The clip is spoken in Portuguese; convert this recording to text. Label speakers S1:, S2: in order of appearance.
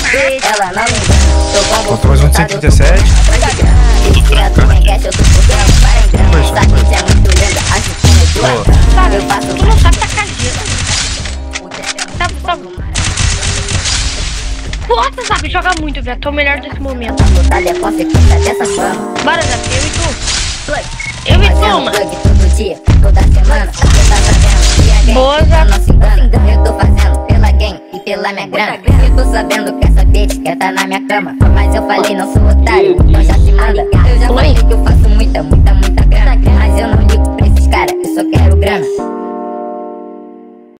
S1: Ela não me engana. Tô com
S2: Faltou mais um de 137.
S1: Se tira do requete, eu tô por dentro. Para entrando, essa bitch é muito linda. Acho que é tua. Eu faço
S3: Tu não sabe tacar gelo. Nossa, sabe, joga muito, velho. Tô melhor desse momento.
S1: é consequência dessa fama.
S3: Bora, Zap, eu e tu. Eu e tu, mano.
S1: Todo dia, toda semana. Você tá sabendo?
S3: Boa, Zap.
S1: Não se engana. Eu tô fazendo pela game e pela minha grana. Eu tô sabendo que essa bitch quer tá na minha cama. Mas eu falei, não sou otário, então já se manda. Eu já falei que eu faço muita